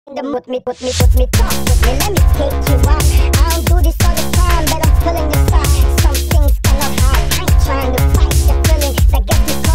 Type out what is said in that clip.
talk with me, let me take you out. I don't do this all the time, but I'm feeling inside. Some things cannot hide. I ain't trying to fight the feeling that gets me